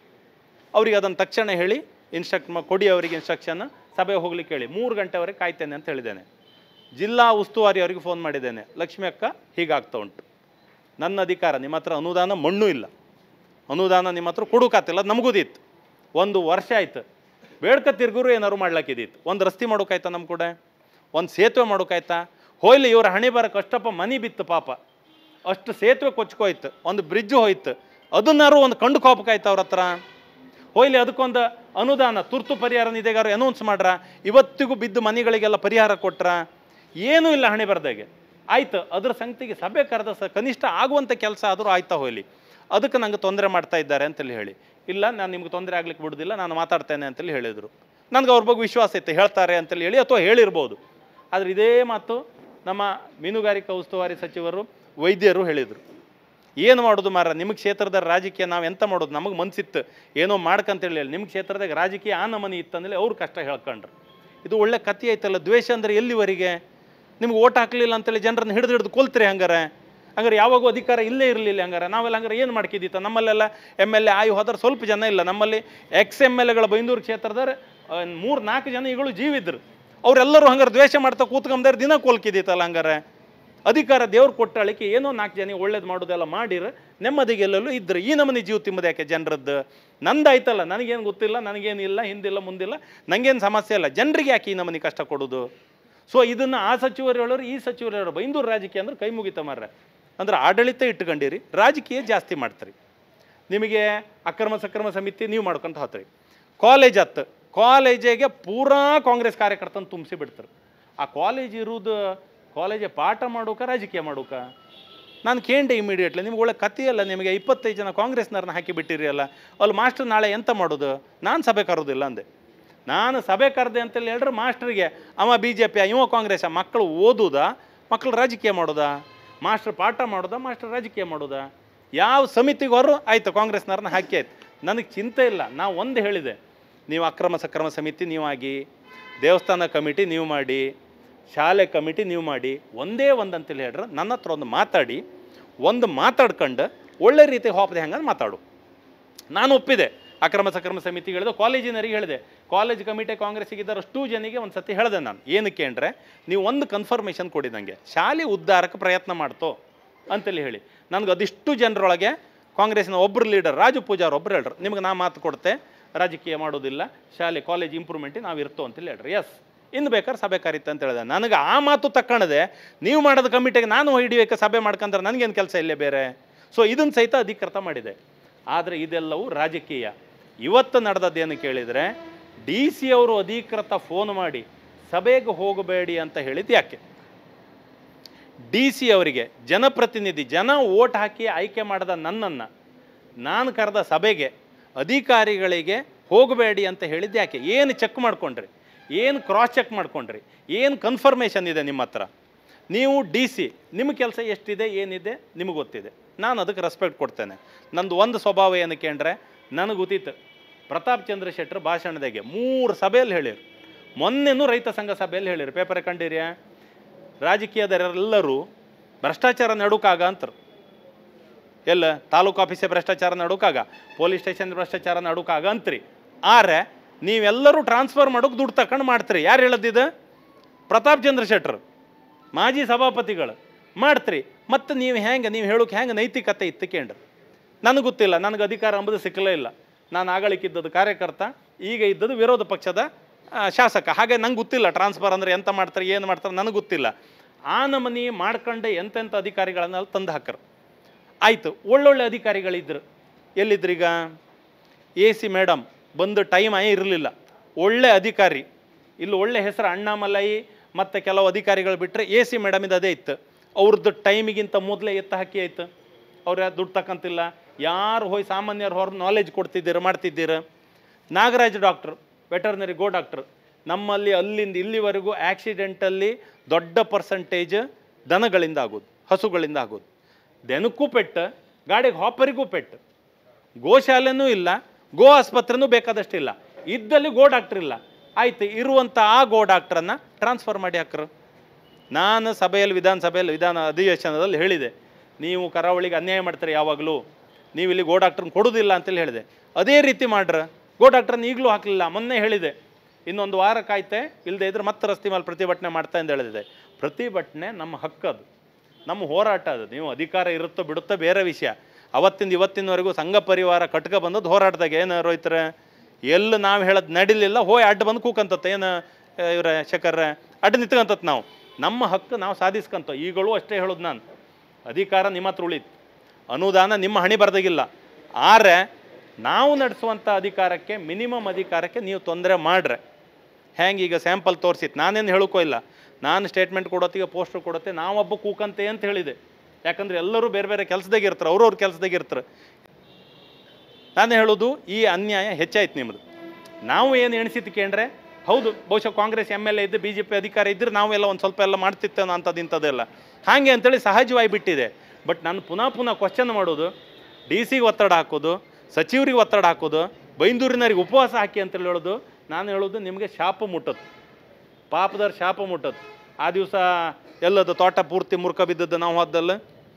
ಅವ್ರಿಗೆ ಅದನ್ನು ತಕ್ಷಣ ಹೇಳಿ ಇನ್ಸ್ಟ್ರಕ್ಟ್ ಕೊಡಿ, ಅವರಿಗೆ ಇನ್ಸ್ಟ್ರಕ್ಷನ್, ಸಭೆ ಹೋಗ್ಲಿಕ್ಕೆ ಹೇಳಿ. ಮೂರು ಗಂಟೆವರೆಗೆ ಕಾಯ್ತೇನೆ ಅಂತ ಹೇಳಿದ್ದೇನೆ. ಜಿಲ್ಲಾ ಉಸ್ತುವಾರಿ ಅವರಿಗೆ ಫೋನ್ ಮಾಡಿದ್ದೇನೆ, ಲಕ್ಷ್ಮಿ ಅಕ್ಕ ಹೀಗಾಗ್ತಾ ಉಂಟು, ನನ್ನ ಅಧಿಕಾರ, ನಿಮ್ಮ ಹತ್ರ ಅನುದಾನ ಮಣ್ಣು ಇಲ್ಲ, ಅನುದಾನ ನಿಮ್ಮ ಹತ್ರ ಕೊಡೋಕ್ಕಾಗ್ತಿಲ್ಲ, ಅದು ನಮಗೂದಿತ್ತು. ಒಂದು ವರ್ಷ ಆಯ್ತು, ಬೇಡ್ಕ ತಿರ್ಗರು ಏನಾದ್ರು ಮಾಡ್ಲಾಕಿದ್ದಿತ್ತು. ಒಂದು ರಸ್ತೆ ಮಾಡೋಕಾಯ್ತಾ ನಮ್ಮ ಕೂಡ, ಒಂದು ಸೇತುವೆ ಮಾಡೋಕಾಯ್ತಾ? ಹೋಯ್ಲಿ ಇವ್ರ ಹಣೆ ಬರ ಕಷ್ಟಪ್ಪ, ಮನೆ ಬಿತ್ತು ಪಾಪ, ಅಷ್ಟು ಸೇತುವೆ ಕೊಚ್ಕೋಯ್ತು, ಒಂದು ಬ್ರಿಡ್ಜ್ ಹೋಯ್ತು, ಅದನ್ನಾರು ಒಂದು ಕಂಡು ಕೋಪಕ್ಕಾಯ್ತು ಅವ್ರ ಹತ್ರ. ಹೋಯ್ಲಿ ಅದಕ್ಕೊಂದು ಅನುದಾನ ತುರ್ತು ಪರಿಹಾರ ನಿಧಿಗಾರು ಅನೌನ್ಸ್ ಮಾಡ್ರ, ಇವತ್ತಿಗೂ ಬಿದ್ದು ಮನೆಗಳಿಗೆಲ್ಲ ಪರಿಹಾರ ಕೊಟ್ರ? ಏನೂ ಇಲ್ಲ ಹಣೆ ಬರ್ದಾಗೆ. ಆಯ್ತು, ಅದ್ರ ಸಂಗತಿಗೆ ಸಭೆ ಕರೆದ ಸ ಕನಿಷ್ಠ ಆಗುವಂಥ ಕೆಲಸ ಆದರೂ ಆಯ್ತಾ ಹೋಯ್ಲಿ, ಅದಕ್ಕೆ ನಂಗೆ ತೊಂದರೆ ಮಾಡ್ತಾ ಇದ್ದಾರೆ ಅಂತೇಳಿ ಹೇಳಿ, ಇಲ್ಲ ನಾನು ನಿಮ್ಗೆ ತೊಂದರೆ ಆಗ್ಲಿಕ್ಕೆ ಬಿಡೋದಿಲ್ಲ, ನಾನು ಮಾತಾಡ್ತೇನೆ ಅಂತೇಳಿ ಹೇಳಿದರು. ನನಗೆ ಅವ್ರ ಬಗ್ಗೆ ವಿಶ್ವಾಸ ಇತ್ತು, ಹೇಳ್ತಾರೆ ಅಂತೇಳಿ ಹೇಳಿ, ಅಥವಾ ಹೇಳಿರ್ಬೋದು. ಆದರೆ ಇದೇ ಮಾತು ನಮ್ಮ ಮೀನುಗಾರಿಕಾ ಉಸ್ತುವಾರಿ ಸಚಿವರು ವೈದ್ಯರು ಹೇಳಿದರು. ಏನು ಮಾಡೋದು ಮಾರ, ನಿಮ್ಮ ಕ್ಷೇತ್ರದ ರಾಜಕೀಯ ನಾವು ಎಂತ ಮಾಡೋದು, ನಮಗೆ ಮನಸ್ಸಿತ್ತು ಏನೋ ಮಾಡ್ಕಂತೇಳಿ ಹೇಳಿ, ನಿಮ್ಮ ಕ್ಷೇತ್ರದಾಗ ರಾಜಕೀಯ ಆ ನಮನಿ ಇತ್ತಂದೇಳಿ ಅವ್ರು ಕಷ್ಟ ಹೇಳ್ಕೊಂಡ್ರು. ಇದು ಒಳ್ಳೆ ಕಥೆ ಐತಲ್ಲ. ದ್ವೇಷ ಅಂದರೆ ಎಲ್ಲಿವರೆಗೆ? ನಿಮ್ಗೆ ಓಟ್ ಹಾಕಲಿಲ್ಲ ಅಂತೇಳಿ ಜನರನ್ನು ಹಿಡಿದು ಹಿಡಿದು ಕೊಲ್ತ್ರಿ ಹಂಗಾರೆ? ಹಂಗಾರೆ ಯಾವಾಗೂ ಅಧಿಕಾರ ಇಲ್ಲೇ ಇರಲಿಲ್ಲ ಹಂಗಾರೆ? ನಾವೆಲ್ಲ ಹಂಗಾರೆ ಏನು ಮಾಡ್ಕಿದ್ದಿತ್ತ? ನಮ್ಮಲ್ಲೆಲ್ಲ ಎಮ್ ಎಲ್ ಎ ಆಯು ಹೋದ್ರೆ ಸ್ವಲ್ಪ ಜನ ಇಲ್ಲ. ನಮ್ಮಲ್ಲಿ ಎಕ್ಸ್ ಎಮ್ ಎಲ್ ಎಗಳ ಬೈಂದೂರು ಕ್ಷೇತ್ರದವ್ರು ಮೂರು ನಾಲ್ಕು ಜನ ಈಗಳು ಜೀವಿದ್ರು. ಅವರೆಲ್ಲರೂ ಹಂಗಾರೆ ದ್ವೇಷ ಮಾಡ್ತಾ ಕೂತ್ಕೊಂಡ್ರೆ ದಿನ ಕೋಲ್ಕಿದ್ದಿತ್ತಲ್ಲ. ಹಂಗಾರೆ ಅಧಿಕಾರ ದೇವ್ರು ಕೊಟ್ಟಾಳಿಕೆ ಏನೋ ನಾಲ್ಕು ಜನ ಒಳ್ಳೇದು ಮಾಡೋದೆಲ್ಲ ಮಾಡಿರ ನೆಮ್ಮದಿಗೆ ಎಲ್ಲೆಲ್ಲೂ ಇದ್ರು. ಈ ನಮ್ಮನೆ ಜೀವ ತಿಮ್ಮದು ಯಾಕೆ ಜನರದ್ದು? ನಂದಾಯ್ತಲ್ಲ, ನನಗೇನು ಗೊತ್ತಿಲ್ಲ, ನನಗೇನಿಲ್ಲ, ಹಿಂದಿಲ್ಲ ಮುಂದಿಲ್ಲ, ನನಗೇನು ಸಮಸ್ಯೆ ಇಲ್ಲ, ಜನರಿಗೆ ಯಾಕೆ ಈ ನಮ್ಮನೆ ಕಷ್ಟ ಕೊಡೋದು? ಸೊ ಇದನ್ನು ಆ ಸಚಿವರು ಹೇಳೋರು, ಈ ಸಚಿವರು ಹೇಳೋರು, ಬೈಂದೂರು ರಾಜಕೀಯ ಅಂದ್ರೆ ಕೈ ಮುಗಿತ ಮಾರ್ರೆ. ಅಂದ್ರೆ ಆಡಳಿತ ಇಟ್ಕೊಂಡಿರಿ, ರಾಜಕೀಯ ಜಾಸ್ತಿ ಮಾಡ್ತೀರಿ. ನಿಮಗೆ ಅಕ್ರಮ ಸಕ್ರಮ ಸಮಿತಿ ನೀವು ಮಾಡ್ಕೊಂತ ಹೋಗ್ತೀರಿ. ಕಾಲೇಜ್ ಹತ್ತು, ಕಾಲೇಜಿಗೆ ಪೂರಾ ಕಾಂಗ್ರೆಸ್ ಕಾರ್ಯಕರ್ತನ ತುಂಬಿಸಿ ಬಿಡ್ತಾರೆ. ಆ ಕಾಲೇಜ್ ಇರೋದು ಕಾಲೇಜೇ ಪಾಠ ಮಾಡೋಕೆ ರಾಜಕೀಯ ಮಾಡೋಕೆ? ನಾನು ಕೇಂಡೆ ಇಮಿಡಿಯೇಟ್ಲಿ, ನಿಮ್ಗೆ ಒಳ್ಳೆ ಕಥೆಯಲ್ಲ, ನಿಮಗೆ ಇಪ್ಪತ್ತೈದು ಜನ ಕಾಂಗ್ರೆಸ್ನವ್ರನ್ನ ಹಾಕಿ ಬಿಟ್ಟಿರಿ ಅಲ್ಲ, ಅಲ್ಲಿ ಮಾಸ್ಟರ್ ನಾಳೆ ಎಂತ ಮಾಡೋದು? ನಾನು ಸಭೆ ಕರೋದಿಲ್ಲ ಅಂದೆ. ನಾನು ಸಭೆ ಕರೆದೆ ಅಂತೇಳಿ ಹೇಳ್ರೆ ಮಾಸ್ಟ್ರಿಗೆ ಅವ ಬಿ ಜೆ ಪಿ ಇವ ಕಾಂಗ್ರೆಸ್, ಮಕ್ಕಳು ಓದೋದಾ, ಮಕ್ಕಳು ರಾಜಕೀಯ ಮಾಡೋದಾ? ಮಾಸ್ಟರ್ ಪಾಠ ಮಾಡೋದಾ, ಮಾಸ್ಟರ್ ರಾಜಕೀಯ ಮಾಡೋದಾ? ಯಾವ ಸಮಿತಿಗೆ ಹೊರು ಆಯಿತು ಕಾಂಗ್ರೆಸ್ನವ್ರನ್ನ ಹಾಕಿ ಆಯ್ತು, ನನಗೆ ಚಿಂತೆ ಇಲ್ಲ. ನಾವು ಒಂದು ಹೇಳಿದೆ, ನೀವು ಅಕ್ರಮ ಸಕ್ರಮ ಸಮಿತಿ ನೀವಾಗಿ, ದೇವಸ್ಥಾನ ಕಮಿಟಿ ನೀವು ಮಾಡಿ, ಶಾಲೆ ಕಮಿಟಿ ನೀವು ಮಾಡಿ, ಒಂದೇ ಒಂದು ಅಂತೇಳಿ ಹೇಳ್ರೆ ನನ್ನ ಹತ್ರ ಒಂದು ಮಾತಾಡಿ, ಒಂದು ಮಾತಾಡ್ಕೊಂಡು ಒಳ್ಳೆ ರೀತಿ ಹೋಪದೆ ಹೆಂಗಂದು ಮಾತಾಡು. ನಾನು ಒಪ್ಪಿದೆ. ಅಕ್ರಮ ಸಕ್ರಮ ಸಮಿತಿ ಹೇಳಿದೆ, ಕಾಲೇಜಿನರಿಗೆ ಹೇಳಿದೆ, ಕಾಲೇಜ್ ಕಮಿಟಿ ಕಾಂಗ್ರೆಸ್ಸಿಗಿದ್ದಾರೆ ಅಷ್ಟು ಜನಿಗೆ ಒಂದು ಸತಿ ಹೇಳಿದೆ ನಾನು. ಏನಕ್ಕೆ ಅಂದರೆ ನೀವು ಒಂದು ಕನ್ಫರ್ಮೇಷನ್ ಕೊಡಿ ನನಗೆ, ಶಾಲೆ ಉದ್ಧಾರಕ್ಕೆ ಪ್ರಯತ್ನ ಮಾಡ್ತೋ ಅಂತೇಳಿ ಹೇಳಿ. ನನಗೆ ಅದಿಷ್ಟು ಜನರೊಳಗೆ ಕಾಂಗ್ರೆಸ್ಸಿನ ಒಬ್ಬರು ಲೀಡರ್ ರಾಜು ಪೂಜಾರ್ ಒಬ್ಬರು ಹೇಳ್ರು, ನಿಮ್ಗೆ ನಾ ಮಾತು ಕೊಡ್ತೆ, ರಾಜಕೀಯ ಮಾಡೋದಿಲ್ಲ, ಶಾಲೆ ಕಾಲೇಜ್ ಇಂಪ್ರೂವ್ಮೆಂಟಿಗೆ ನಾವು ಇರ್ತೋ ಅಂತೇಳಿ ಹೇಳ್ರಿ. ಎಸ್, ಇನ್ನು ಬೇಕಾದ್ರೆ ಸಭೆ ಕರೀತ ಅಂತ ಹೇಳಿದೆ. ನನಗೆ ಆ ಮಾತು ತಕ್ಕಣದೆ ನೀವು ಮಾಡೋದು ಕಮಿಟಿಗೆ ನಾನು ಹಿಡಿಯೋಕೆ ಸಭೆ ಮಾಡ್ಕೊಂಡ್ರೆ ನನಗೇನು ಕೆಲಸ ಇಲ್ಲೇ ಬೇರೆ? ಸೊ ಇದನ್ನು ಸಹಿತ ಅಧಿಕೃತ ಮಾಡಿದೆ. ಆದರೆ ಇದೆಲ್ಲವೂ ರಾಜಕೀಯ. ಇವತ್ತು ನಡೆದದ್ದೇನು ಕೇಳಿದರೆ, ಡಿ ಸಿ ಅವರು ಅಧಿಕೃತ ಫೋನ್ ಮಾಡಿ ಸಭೆಗೆ ಹೋಗಬೇಡಿ ಅಂತ ಹೇಳಿದ್ದು ಯಾಕೆ? ಡಿ ಸಿ ಅವರಿಗೆ ಜನಪ್ರತಿನಿಧಿ, ಜನ ಓಟ್ ಹಾಕಿ ಆಯ್ಕೆ ಮಾಡಿದ ನನ್ನನ್ನು ನಾನು ಕರೆದ ಸಭೆಗೆ ಅಧಿಕಾರಿಗಳಿಗೆ ಹೋಗಬೇಡಿ ಅಂತ ಹೇಳಿದ್ದು ಯಾಕೆ? ಏನು ಚೆಕ್ ಮಾಡ್ಕೊಂಡ್ರಿ? ಏನು ಕ್ರಾಸ್ ಚೆಕ್ ಮಾಡ್ಕೊಂಡ್ರಿ? ಏನು ಕನ್ಫರ್ಮೇಷನ್ ಇದೆ ನಿಮ್ಮ ಹತ್ರ? ನೀವು ಡಿ ಸಿ, ನಿಮ್ಮ ಕೆಲಸ ಎಷ್ಟಿದೆ ಏನಿದೆ ನಿಮಗೆ ಗೊತ್ತಿದೆ. ನಾನು ಅದಕ್ಕೆ ರೆಸ್ಪೆಕ್ಟ್ ಕೊಡ್ತೇನೆ. ನಂದು ಒಂದು ಸ್ವಭಾವ ಏನಕ್ಕೆ ಅಂದರೆ, ನನಗೆ ಗೊತ್ತಿತ್ತು ಪ್ರತಾಪ್ ಚಂದ್ರ ಶೆಟ್ಟರ್ ಭಾಷಣದಾಗೆ ಮೂರು ಸಭೆಯಲ್ಲಿ ಹೇಳಿರು. ಮೊನ್ನೆನೂ ರೈತ ಸಂಘ ಸಭೆಯಲ್ಲಿ ಹೇಳಿರು, ಪೇಪರ್ ಕಂಡಿರಿಯಾ? ರಾಜಕೀಯದವರೆಲ್ಲರೂ ಭ್ರಷ್ಟಾಚಾರ ನಡುಕಾಗ ಅಂತಾರೆ. ಎಲ್ಲ ತಾಲೂಕು ಆಫೀಸೇ ಭ್ರಷ್ಟಾಚಾರ ನಡುಕಾಗ, ಪೊಲೀಸ್ ಸ್ಟೇಷನ್ ಭ್ರಷ್ಟಾಚಾರ ನಡುಕಾಗ ಅಂತ್ರಿ. ಆರೆ ನೀವೆಲ್ಲರೂ ಟ್ರಾನ್ಸ್ಫರ್ ಮಾಡೋಕೆ ದುಡ್ಡು ತಗೊಂಡು ಮಾಡ್ತೀರಿ. ಯಾರು ಹೇಳದಿದ್ದು? ಪ್ರತಾಪ್ ಚಂದ್ರ ಶೆಟ್ಟರ್, ಮಾಜಿ ಸಭಾಪತಿಗಳು ಮಾಡ್ತೀರಿ. ಮತ್ತು ನೀವು ಹೆಂಗೆ, ನೀವು ಹೇಳೋಕೆ ಹೆಂಗೆ ನೈತಿಕತೆ ಇತ್ತು ಕೇಳ್ರಿ? ನನಗೆ ಗೊತ್ತಿಲ್ಲ, ನನಗೆ ಅಧಿಕಾರ ಅಂಬುದು ಸಿಕ್ಕಲೇ ಇಲ್ಲ. ನಾನು ಆಗಳಿಕ್ಕಿದ್ದದ್ದು ಕಾರ್ಯಕರ್ತ, ಈಗ ಇದ್ದದ್ದು ವಿರೋಧ ಪಕ್ಷದ ಶಾಸಕ. ಹಾಗೆ ನಂಗೆ ಗೊತ್ತಿಲ್ಲ ಟ್ರಾನ್ಸ್ಫರ್ ಅಂದರೆ ಎಂತ ಮಾಡ್ತಾರೆ, ಏನು ಮಾಡ್ತಾರೆ ನನಗೆ ಗೊತ್ತಿಲ್ಲ. ಆ ನಮನಿ ಮಾಡ್ಕೊಂಡೆ ಎಂತೆಂಥ ಅಧಿಕಾರಿಗಳನ್ನ ಅಲ್ಲಿ ತಂದು ಹಾಕರು. ಆಯಿತು, ಒಳ್ಳೊಳ್ಳೆ ಅಧಿಕಾರಿಗಳಿದ್ರು. ಎಲ್ಲಿದ್ರೀಗ? ಎ ಸಿ ಮೇಡಮ್ ಬಂದು ಟೈಮ್ ಆಯೇ ಇರಲಿಲ್ಲ. ಒಳ್ಳೆ ಅಧಿಕಾರಿ, ಇಲ್ಲಿ ಒಳ್ಳೆ ಹೆಸರು ಅಣ್ಣಾಮಲೈ ಮತ್ತು ಕೆಲವು ಅಧಿಕಾರಿಗಳು ಬಿಟ್ಟರೆ ಎ ಸಿ ಮೇಡಮಿದು ಅದೇ ಇತ್ತು. ಅವ್ರದ್ದು ಟೈಮಿಗಿಂತ ಮೊದಲೇ ಎತ್ತ ಹಾಕಿ ಆಯ್ತು. ಅವ್ರು ಯಾರು ದುಡ್ಡು ತಕ್ಕಂತಿಲ್ಲ. ಯಾರು ಹೋಗಿ ಸಾಮಾನ್ಯರು ಹೊರ ನಾಲೆಜ್ ಕೊಡ್ತಿದ್ದೀರ, ಮಾಡ್ತಿದ್ದೀರ. ನಾಗರಾಜ್ ಡಾಕ್ಟ್ರು, ವೆಟರ್ನರಿ ಗೋ ಡಾಕ್ಟ್ರು, ನಮ್ಮಲ್ಲಿ ಅಲ್ಲಿಂದ ಇಲ್ಲಿವರೆಗೂ ಆಕ್ಸಿಡೆಂಟಲ್ಲಿ ದೊಡ್ಡ ಪರ್ಸಂಟೇಜ್ ದನಗಳಿಂದ ಆಗೋದು, ಹಸುಗಳಿಂದ ಆಗೋದು. ದನಕ್ಕೂ ಪೆಟ್ಟು, ಗಾಡಿಗೆ ಹಾಪರಿಗೂ ಪೆಟ್ಟು. ಗೋಶಾಲೆನೂ ಇಲ್ಲ, ಗೋ ಆಸ್ಪತ್ರೆನೂ ಬೇಕಾದಷ್ಟಿಲ್ಲ. ಇದ್ದಲ್ಲಿ ಗೋ ಡಾಕ್ಟ್ರ್ ಇಲ್ಲ. ಆಯ್ತು, ಇರುವಂಥ ಆ ಗೋ ಡಾಕ್ಟ್ರನ್ನು ಟ್ರಾನ್ಸ್ಫರ್ ಮಾಡಿ ಹಾಕ್ರು. ನಾನು ಸಭೆಯಲ್ಲಿ, ವಿಧಾನಸಭೆಯಲ್ಲಿ, ವಿಧಾನ ಅಧಿವೇಶನದಲ್ಲಿ ಹೇಳಿದೆ, ನೀವು ಕರಾವಳಿಗೆ ಅನ್ಯಾಯ ಮಾಡ್ತಾರೆ ಯಾವಾಗಲೂ, ನೀವು ಇಲ್ಲಿ ಗೋ ಡಾಕ್ಟ್ರನ್ನ ಕೊಡೋದಿಲ್ಲ ಅಂತೇಳಿ ಹೇಳಿದೆ. ಅದೇ ರೀತಿ ಮಾಡ್ರೆ ಗೋ ಡಾಕ್ಟ್ರನ್ನ ಈಗಲೂ ಹಾಕಲಿಲ್ಲ. ಮೊನ್ನೆ ಹೇಳಿದೆ, ಇನ್ನೊಂದು ವಾರ ಕಾಯ್ತೆ, ಇಲ್ಲದೆ ಇದ್ರೆ ಮತ್ತೆ ರಸ್ತೆ ಮೇಲೆ ಪ್ರತಿಭಟನೆ ಮಾಡ್ತಾ ಅಂತ ಹೇಳಿದೆ. ಪ್ರತಿಭಟನೆ ನಮ್ಮ ಹಕ್ಕದು, ನಮ್ಮ ಹೋರಾಟ ಅದು. ನೀವು ಅಧಿಕಾರ ಇರುತ್ತೋ ಬಿಡುತ್ತೋ ಬೇರೆ ವಿಷಯ. ಅವತ್ತಿಂದ ಇವತ್ತಿನವರೆಗೂ ಸಂಘ ಪರಿವಾರ ಕಟ್ಕ ಬಂದದ್ದು ಹೋರಾಟದಾಗ. ಏನು ರೋಯ್ತಾರೆ, ಎಲ್ಲಿ ನಾವು ಹೇಳೋದು ನಡಿಲಿಲ್ಲ, ಹೋಯ್ ಅಡ್ಡ ಬಂದು ಕೂಕಂತತ್ತೆ. ಏನು ಇವ್ರ ಶೇಖರ್ರೆ ಅಡ್ಡ ನಿಂತ್ಕಂತತ್. ನಾವು ನಮ್ಮ ಹಕ್ಕು ನಾವು ಸಾಧಿಸ್ಕಂತ. ಈಗಳು ಅಷ್ಟೇ ಹೇಳೋದು ನಾನು, ಅಧಿಕಾರ ನಿಮ್ಮ ಹತ್ರ ಉಳಿತು, ಅನುದಾನ ನಿಮ್ಮ ಹಣಿ ಬರ್ದಾಗಿಲ್ಲ. ಆರೆ ನಾವು ನಡೆಸುವಂಥ ಅಧಿಕಾರಕ್ಕೆ, ಮಿನಿಮಮ್ ಅಧಿಕಾರಕ್ಕೆ ನೀವು ತೊಂದರೆ ಮಾಡ್ರೆ ಹೆಂಗೆ? ಈಗ ಸ್ಯಾಂಪಲ್ ತೋರಿಸಿತ್ತು, ನಾನೇನು ಹೇಳೋಕ್ಕೋ ಇಲ್ಲ. ನಾನು ಸ್ಟೇಟ್ಮೆಂಟ್ ಕೊಡೋತ್ತಿಗೆ ಪೋಸ್ಟರ್ ಕೊಡುತ್ತೆ, ನಾವೊಬ್ಬ ಕೂಕಂತೆ ಅಂತ ಹೇಳಿದೆ. ಯಾಕಂದರೆ ಎಲ್ಲರೂ ಬೇರೆ ಬೇರೆ ಕೆಲಸದಾಗ ಇರ್ತಾರೆ, ಅವ್ರವ್ರ ಕೆಲಸದಾಗ ಇರ್ತಾರೆ. ನಾನು ಹೇಳೋದು, ಈ ಅನ್ಯಾಯ ಹೆಚ್ಚಾಯ್ತು ನಿಮ್ಮದು. ನಾವು ಏನು ಎಣಿಸಿತ್ತು ಕೇಂದ್ರೆ, ಹೌದು ಬಹುಶಃ ಕಾಂಗ್ರೆಸ್ ಎಮ್ ಎಲ್ ಎ ಇದ್ದು ಬಿ ಜೆ ಪಿ ಅಧಿಕಾರ ಇದ್ದರೆ ನಾವೆಲ್ಲ ಒಂದು ಸ್ವಲ್ಪ ಎಲ್ಲ ಮಾಡ್ತಿತ್ತೇನೋ ಅಂಥದ್ದು ಇಂಥದ್ದೆಲ್ಲ ಹಾಗೆ ಅಂತೇಳಿ ಸಹಜವಾಗಿ ಬಿಟ್ಟಿದೆ. ಬಟ್ ನಾನು ಪುನಃ ಪುನಃ ಕ್ವಶನ್ ಮಾಡೋದು, ಡಿ ಸಿಗೆ ಒತ್ತಡ ಹಾಕೋದು, ಸಚಿವರಿಗೆ ಒತ್ತಡ ಹಾಕೋದು, ಬೈಂದೂರಿನವ್ರಿಗೆ ಉಪವಾಸ ಹಾಕಿ ಅಂತೇಳಿ ಹೇಳೋದು. ನಾನು ಹೇಳೋದು, ನಿಮಗೆ ಶಾಪ ಮುಟ್ಟದು, ಪಾಪದವ್ರ ಶಾಪ ಮುಟ್ಟದು. ಆ ದಿವಸ ಎಲ್ಲದು ತೋಟ ಪೂರ್ತಿ ಮುರ್ಕ ಬಿದ್ದದ್ದು ನಾವು ಹೋದಲ್ಲ,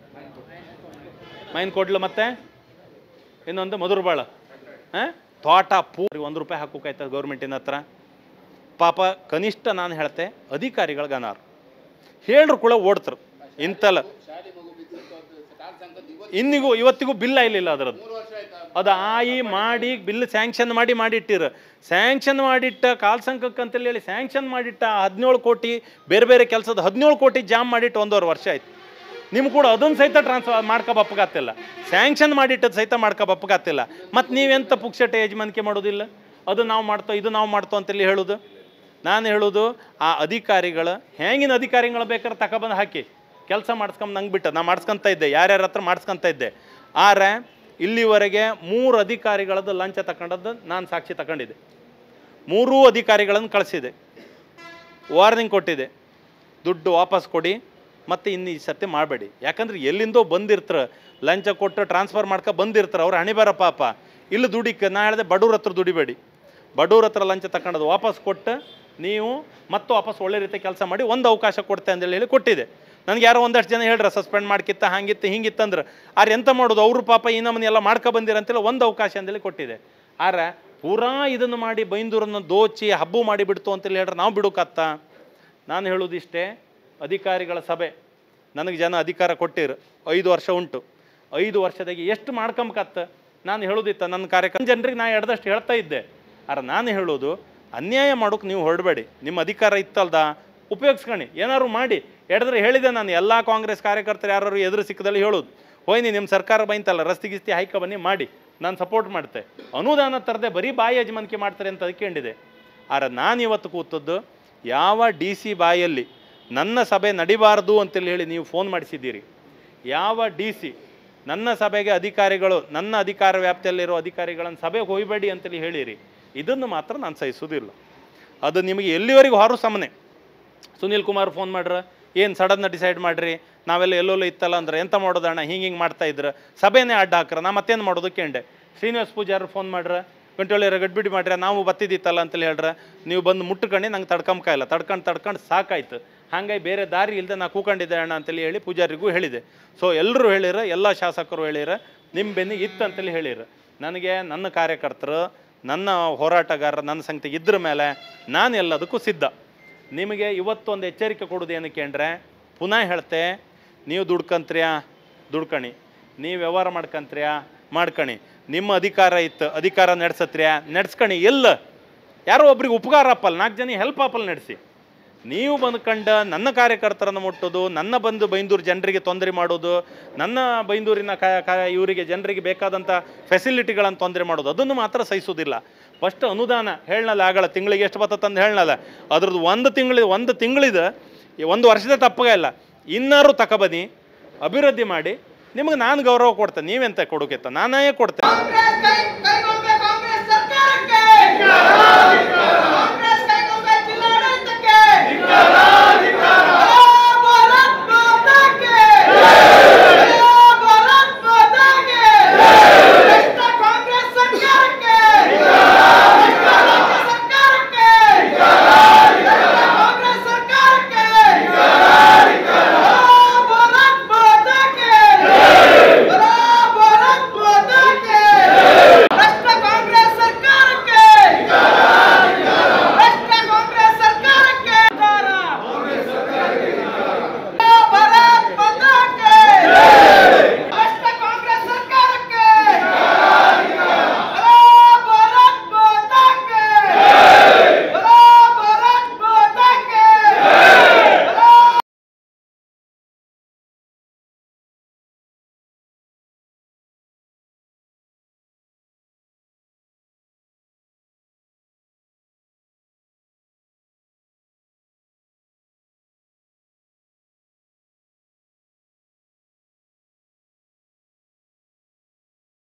ಮೈನ್ ಕೊಡ್ಲು, ಮತ್ತೆ ಇನ್ನೊಂದು ಮಧುರಬಾಳ. ಹಾಂ, ತೋಟ ಪೂರ್ತಿ ಒಂದು ರೂಪಾಯಿ ಹಾಕೋಕಾಯ್ತದೆ ಗೌರ್ಮೆಂಟಿನ ಹತ್ರ. ಪಾಪ ಕನಿಷ್ಠ ನಾನು ಹೇಳ್ತೆ, ಅಧಿಕಾರಿಗಳಿಗೆ ಅನಾರು ಹೇಳ್ರು ಕೂಡ ಓಡ್ತರು ಇಂತಲ್ಲ. ಇನ್ನಿಗೂ ಇವತ್ತಿಗೂ ಬಿಲ್ ಆಗಿಲ್ಲ ಅದರದ್ದು. ಅದು ಆಯಿ ಮಾಡಿ ಬಿಲ್ ಸ್ಯಾಂಕ್ಷನ್ ಮಾಡಿ ಮಾಡಿಟ್ಟಿರು. ಸ್ಯಾಂಕ್ಷನ್ ಮಾಡಿಟ್ಟ ಕಾಲ್ ಸಂಘಕ್ಕೆ ಅಂತೇಳಿ ಹೇಳಿ ಸ್ಯಾಂಕ್ಷನ್ ಮಾಡಿಟ್ಟ ಹದಿನೇಳು ಕೋಟಿ ಬೇರೆ ಬೇರೆ ಕೆಲಸದ ಹದಿನೇಳು ಕೋಟಿ ಜಾಮ್ ಮಾಡಿಟ್ಟು ಒಂದೂವರೆ ವರ್ಷ ಆಯ್ತು. ನಿಮ್ಗೆ ಕೂಡ ಅದನ್ನು ಸಹಿತ ಟ್ರಾನ್ಸ್ಫರ್ ಮಾಡ್ಕೊಬಪ್ಪಗಾತಿಲ್ಲ, ಸ್ಯಾಂಕ್ಷನ್ ಮಾಡಿಟ್ಟದ್ದು ಸಹಿತ ಮಾಡ್ಕೊಬಪ್ಪಗಾತಿಲ್ಲ. ಮತ್ತು ನೀವೆಂತ ಪುಕ್ಷಟೆ ಯಜಮಾನಿಕೆ ಮಾಡೋದಿಲ್ಲ, ಅದು ನಾವು ಮಾಡ್ತೋ ಇದು ನಾವು ಮಾಡ್ತೋ ಅಂತೇಳಿ ಹೇಳೋದು. ನಾನು ಹೇಳೋದು, ಆ ಅಧಿಕಾರಿಗಳು ಹೆಂಗಿನ ಅಧಿಕಾರಿಗಳು ಬೇಕಾದ್ರೆ ತಗೊಬಂದು ಹಾಕಿ ಕೆಲಸ ಮಾಡಿಸ್ಕೊಂಡು ನಂಗೆ ಬಿಟ್ಟು ನಾನು ಮಾಡಿಸ್ಕೊತ ಇದ್ದೆ, ಯಾರ್ಯಾರ ಹತ್ರ ಮಾಡಿಸ್ಕೊತ ಇದ್ದೆ. ಆರೆ ಇಲ್ಲಿವರೆಗೆ ಮೂರು ಅಧಿಕಾರಿಗಳದ್ದು ಲಂಚ ತಗೊಂಡದ್ದು ನಾನು ಸಾಕ್ಷಿ ತಗೊಂಡಿದ್ದೆ. ಮೂರೂ ಅಧಿಕಾರಿಗಳನ್ನು ಕಳಿಸಿದೆ, ವಾರ್ನಿಂಗ್ ಕೊಟ್ಟಿದೆ, ದುಡ್ಡು ವಾಪಸ್ ಕೊಡಿ ಮತ್ತು ಇನ್ನು ಈ ಸರ್ತಿ ಮಾಡಬೇಡಿ. ಯಾಕಂದ್ರೆ ಎಲ್ಲಿಂದೋ ಬಂದಿರ್ತಾರೆ, ಲಂಚ ಕೊಟ್ಟು ಟ್ರಾನ್ಸ್ಫರ್ ಮಾಡ್ಕೊ ಬಂದಿರ್ತಾರೆ, ಅವ್ರು ಹಣಿಬಾರ ಪಾಪ. ಇಲ್ಲಿ ದುಡಿಕ್ಕೆ ನಾ ಹೇಳಿದೆ, ಬಡವ್ರ ಹತ್ರ ದುಡಿಬೇಡಿ, ಬಡವ್ರ ಹತ್ರ ಲಂಚ ತಗೊಂಡದು ವಾಪಸ್ ಕೊಟ್ಟು ನೀವು ಮತ್ತು ವಾಪಸ್ ಒಳ್ಳೆ ರೀತಿ ಕೆಲಸ ಮಾಡಿ ಒಂದು ಅವಕಾಶ ಕೊಡ್ತೆ ಅಂತೇಳಿ ಹೇಳಿ ಕೊಟ್ಟಿದೆ. ನನಗೆ ಯಾರೋ ಒಂದಷ್ಟು ಜನ ಹೇಳ್ರೆ ಸಸ್ಪೆಂಡ್ ಮಾಡ್ಕಿತ್ತ ಹಂಗಿತ್ತು ಹಿಂಗಿತ್ತಂದ್ರೆ, ಆದ್ರೆ ಎಂತ ಮಾಡೋದು, ಅವರು ಪಾಪ ಈ ನಮ್ಮನೆ ಎಲ್ಲ ಮಾಡ್ಕೊ ಬಂದಿರಂತೇಳಿ ಒಂದು ಅವಕಾಶ ಅಂತೇಳಿ ಕೊಟ್ಟಿದೆ. ಆದ್ರೆ ಪೂರಾ ಇದನ್ನು ಮಾಡಿ ಬೈಂದೂರನ್ನು ದೋಚಿ ಹಬ್ಬು ಮಾಡಿ ಬಿಡ್ತು ಅಂತೇಳಿ ಹೇಳ್ರೆ ನಾವು ಬಿಡೋಕತ್ತ. ನಾನು ಹೇಳೋದಿಷ್ಟೇ, ಅಧಿಕಾರಿಗಳ ಸಭೆ ನನಗೆ ಜನ ಅಧಿಕಾರ ಕೊಟ್ಟಿರು, ಐದು ವರ್ಷ ಉಂಟು, ಐದು ವರ್ಷದಾಗೆ ಎಷ್ಟು ಮಾಡ್ಕೊಂಬಕತ್ತ. ನಾನು ಹೇಳೋದಿತ್ತ ನನ್ನ ಕಾರ್ಯಕ್ರಮ ಜನರಿಗೆ ನಾ ಎಡ್ದಷ್ಟು ಹೇಳ್ತಾ ಇದ್ದೆ. ಆದ್ರೆ ನಾನು ಹೇಳೋದು, ಅನ್ಯಾಯ ಮಾಡೋಕೆ ನೀವು ಹೊರಡಬೇಡಿ. ನಿಮ್ಮ ಅಧಿಕಾರ ಇತ್ತಲ್ದ ಉಪಯೋಗಿಸ್ಕೊಳ್ಳಿ, ಏನಾದ್ರು ಮಾಡಿ. ಎಡ್ದ್ರೆ ಹೇಳಿದೆ ನಾನು, ಎಲ್ಲ ಕಾಂಗ್ರೆಸ್ ಕಾರ್ಯಕರ್ತರು ಯಾರು ಎದುರು ಸಿಕ್ಕದಲ್ಲಿ ಹೇಳೋದು, ಹೋಯ್ನಿ ನಿಮ್ಮ ಸರ್ಕಾರ ಬೈಂತಲ್ಲ ರಸ್ತೆ ಗಿಸ್ತಿ ಹಾಯ್ಕ ಬನ್ನಿ ಮಾಡಿ, ನಾನು ಸಪೋರ್ಟ್ ಮಾಡ್ತೆ. ಅನುದಾನ ತರದೆ ಬರೀ ಬಾಯಿ ಯಜಮಾನಿಕೆ ಮಾಡ್ತಾರೆ ಅಂತ ಅದಕ್ಕೊಂಡಿದೆ. ಆದರೆ ನಾನು ಇವತ್ತು ಕೂತದ್ದು ಯಾವ ಡಿ ಸಿ ಬಾಯಲ್ಲಿ ನನ್ನ ಸಭೆ ನಡಿಬಾರ್ದು ಅಂತೇಳಿ ಹೇಳಿ ನೀವು ಫೋನ್ ಮಾಡಿಸಿದ್ದೀರಿ, ಯಾವ ಡಿ ಸಿ ನನ್ನ ಸಭೆಗೆ ಅಧಿಕಾರಿಗಳು ನನ್ನ ಅಧಿಕಾರ ವ್ಯಾಪ್ತಿಯಲ್ಲಿರೋ ಅಧಿಕಾರಿಗಳನ್ನು ಸಭೆಗೆ ಹೋಗಬೇಡಿ ಅಂತೇಳಿ ಹೇಳಿರಿ, ಇದನ್ನು ಮಾತ್ರ ನಾನು ಸಹಿಸೋದಿಲ್ಲ. ಅದು ನಿಮಗೆ ಎಲ್ಲಿವರೆಗೂ ಹೊರ ಸಮನೆ. ಸುನೀಲ್ ಕುಮಾರ್ ಫೋನ್ ಮಾಡ್ರ, ಏನು ಸಡನ್ನ ಡಿಸೈಡ್ ಮಾಡಿರಿ, ನಾವೆಲ್ಲ ಎಲ್ಲೆಲ್ಲೋ ಇತ್ತಲ್ಲ ಅಂದ್ರೆ ಎಂತ ಮಾಡೋದಣ್ಣ, ಹಿಂಗೆ ಹಿಂಗೆ ಮಾಡ್ತಾಯಿದ್ರು, ಸಭೆನೇ ಅಡ್ಡ ಹಾಕ್ರ, ನಾ ಮತ್ತೇನು ಮಾಡೋದು ಕೇಂಡೆ. ಶ್ರೀನಿವಾಸ್ ಪೂಜಾರು ಫೋನ್ ಮಾಡ್ರ, ಗಂಟೊಳ್ಳಿರ ಗಡ್ಬಿಡಿ ಮಾಡ್ರೆ, ನಾವು ಬತ್ತಿದ್ದಿತ್ತಲ್ಲ ಅಂತೇಳಿ ಹೇಳ್ರ, ನೀವು ಬಂದು ಮುಟ್ಕೊಂಡು ನಂಗೆ ತಡ್ಕೊಂಬಕಾಯಿಲ್ಲ, ತಡ್ಕೊಂಡು ತಡ್ಕೊಂಡು ಸಾಕಾಯ್ತು, ಹಾಗಾಗಿ ಬೇರೆ ದಾರಿ ಇಲ್ಲದೆ ನಾ ಕೂಕೊಂಡಿದ್ದೆ ಅಣ್ಣ ಅಂತೇಳಿ ಹೇಳಿ ಪೂಜಾರಿಗೂ ಹೇಳಿದೆ. ಸೊ ಎಲ್ಲರೂ ಹೇಳಿರ, ಎಲ್ಲ ಶಾಸಕರು ಹೇಳಿರ, ನಿಮ್ಮ ಬೆನ್ನಿಗೆ ಇತ್ತು ಅಂತೇಳಿ ಹೇಳಿರ. ನನಗೆ ನನ್ನ ಕಾರ್ಯಕರ್ತರು, ನನ್ನ ಹೋರಾಟಗಾರರು ನನ್ನ ಸಂಗತಿ ಇದ್ರ ಮೇಲೆ ನಾನು ಎಲ್ಲದಕ್ಕೂ ಸಿದ್ಧ. ನಿಮಗೆ ಇವತ್ತೊಂದು ಎಚ್ಚರಿಕೆ ಕೊಡೋದು ಏನಕ್ಕೆ ಅಂದರೆ, ಪುನಃ ಹೇಳ್ತೆ, ನೀವು ದುಡ್ಕಂತ್ರ್ಯಾ ದುಡ್ಕಣಿ, ನೀವು ವ್ಯವಹಾರ ಮಾಡ್ಕಂತ್ರ್ಯಾ ಮಾಡ್ಕಣಿ, ನಿಮ್ಮ ಅಧಿಕಾರ ಇತ್ತು ಅಧಿಕಾರ ನಡೆಸತ್ರ್ಯಾ ನಡೆಸ್ಕಣಿ. ಎಲ್ಲ ಯಾರೋ ಒಬ್ರಿಗೆ ಉಪಕಾರ ಅಪ್ಪಲ್ಲ, ನಾಲ್ಕು ಜನ ಹೆಲ್ಪ್ ಆಪಲ್ ನಡೆಸಿ. ನೀವು ಬಂದ್ಕಂಡು ನನ್ನ ಕಾರ್ಯಕರ್ತರನ್ನು ಮುಟ್ಟೋದು, ನನ್ನ ಬಂದು ಬೈಂದೂರು ಜನರಿಗೆ ತೊಂದರೆ ಮಾಡೋದು, ನನ್ನ ಬೈಂದೂರಿನ ಕ ಇವರಿಗೆ ಜನರಿಗೆ ಬೇಕಾದಂಥ ಫೆಸಿಲಿಟಿಗಳನ್ನು ತೊಂದರೆ ಮಾಡೋದು, ಅದನ್ನು ಮಾತ್ರ ಸಹಿಸೋದಿಲ್ಲ. ಫಸ್ಟ್ ಅನುದಾನ ಹೇಳನಲ್ಲ, ಆಗಲ್ಲ ತಿಂಗಳಿಗೆ ಎಷ್ಟು ಬರ್ತಂದು ಹೇಳನಲ್ಲ, ಅದ್ರದ್ದು ಒಂದು ತಿಂಗಳು ಒಂದು ತಿಂಗಳಿದು ಒಂದು ವರ್ಷದ ತಪ್ಪಗ ಇಲ್ಲ, ಇನ್ನಾರು ತಗೊಬನ್ನಿ, ಅಭಿವೃದ್ಧಿ ಮಾಡಿ, ನಿಮಗೆ ನಾನು ಗೌರವ ಕೊಡ್ತೇನೆ. ನೀವೆಂತ ಕೊಡೋಕೆತ್ತ, ನಾನೇ ಕೊಡ್ತೇನೆ.